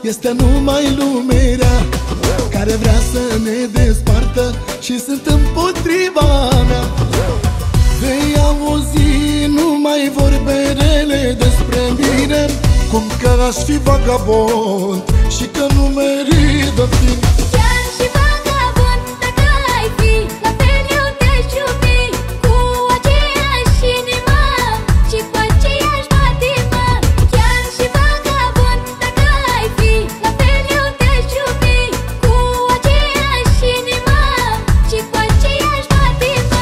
este numai lumea care vrea să ne despartă și sunt împotriva mea. Vei auzi numai vorbe rele despre mine, cum că aș fi vagabond și că nu merită fi. Chiar și vagabond, dacă ai fi, la fel eu te-aș iubi, cu aceeași inimă și cu aceeași patimă. Chiar și vagabond, dacă ai fi, la fel eu te-aș iubi, cu aceeași inimă și cu aceeași patimă.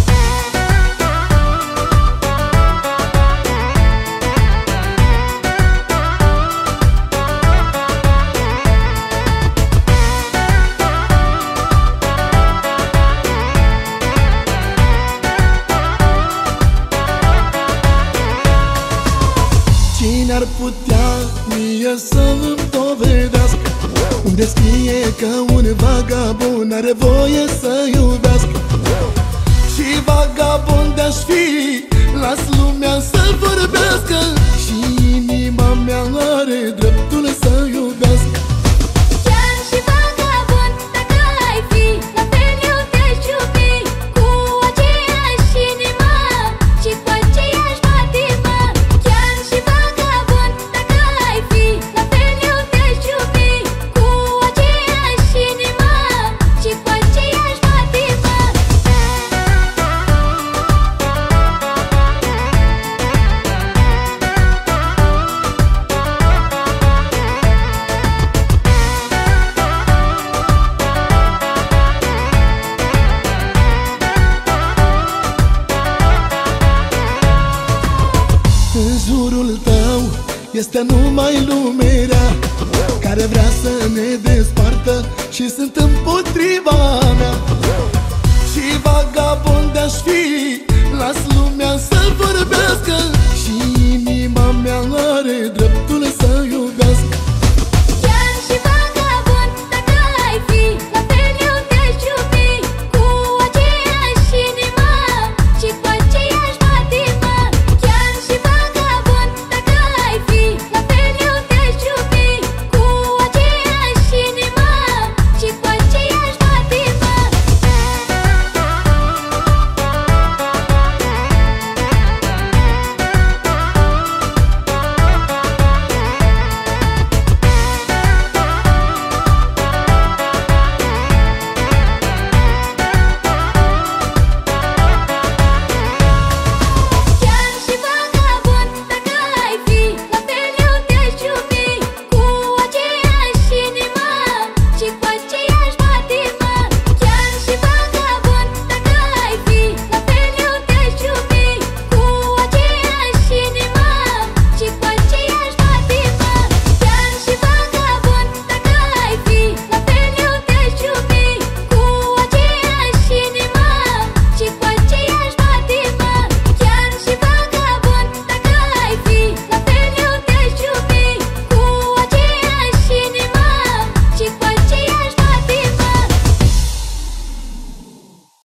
Cine ar putea mie să-mi dovedească unde scrie că un vagabond are voie să iubească? Și vagabond aș fi, las lumea să vorbească, și inima mea are dreptul să iubească. Chiar și vagabond, dacă ai fi, la fel eu te-aș iubi, cu aceeași inimă și cu aceeași patimă. Chiar și vagabond, dacă ai fi, la fel eu te-aș iubi, cu aceeași inimă și cu aceeași patimă. În jurul tău este numai lumea care vrea să ne despartă și sunt